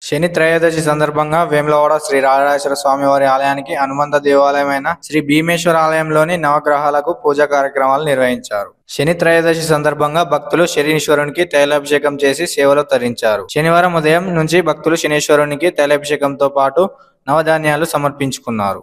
శని త్రయోదశి సందర్భంగా వేములవాడ శ్రీ రాజరాజేశ్వర స్వామివారి ఆలయానికి అనుబంధ దేవాలయమైన శ్రీ భీమేశ్వర ఆలయంలోని నవగ్రహాలకు పూజా కార్యక్రమాలు నిర్వహించారు. శని త్రయోదశి సందర్భంగా భక్తులు శనీశ్వరునికి తైలాభిషేకం చేసి సేవలో తరించారు. శనివారం ఉదయం నుంచి భక్తులు శనీశ్వరునికి తైలాభిషేకంతో పాటు నవధాన్యాలు సమర్పించుకున్నారు.